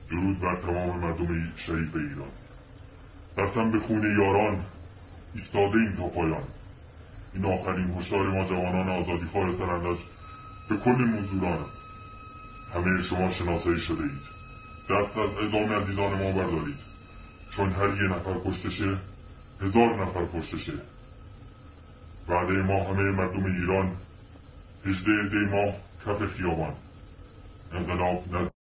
درود بر تمام مردم شریف ایران. دستم به خون یاران ایستاده این تا پایان. این آخرین هشدار ما جوانان آزادیخواه سرندج به کل مزدوران است. همه شما شناسایی شده اید. دست از اعدام عزیزان ما بردارید، چون هر یه نفر کشته شه 1000 نفر کشته شه. وعده ما همه مردم ایران 18 دی ماه کف خیابان. انقلاب